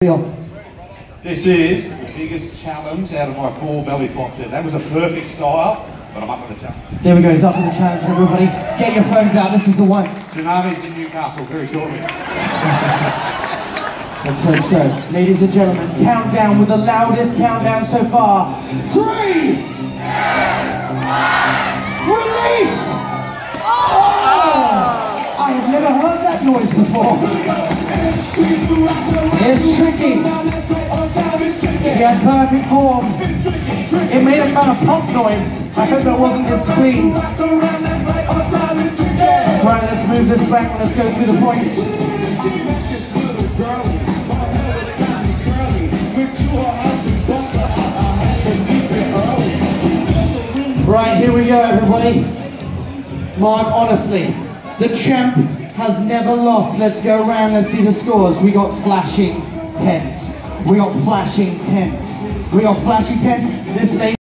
This is the biggest challenge out of my 4 belly flops there. That was a perfect style, but I'm up for the challenge. There we go, he's up for the challenge, everybody. Get your phones out, this is the one. Tsunami's in Newcastle very shortly. Let's hope so. Ladies and gentlemen, countdown with the loudest countdown so far. 3, 2, 1, release! Oh! I have never heard that noise before. It's tricky. He had perfect form. It made a kind of pop noise. I hope that wasn't his screen. Right, let's move this back. Let's go through the points. Right, here we go, everybody. Mark, honestly, the champ has never lost. Let's go around, let's see the scores. We got flashing tents. We got flashing tents. We got flashing tents. This lady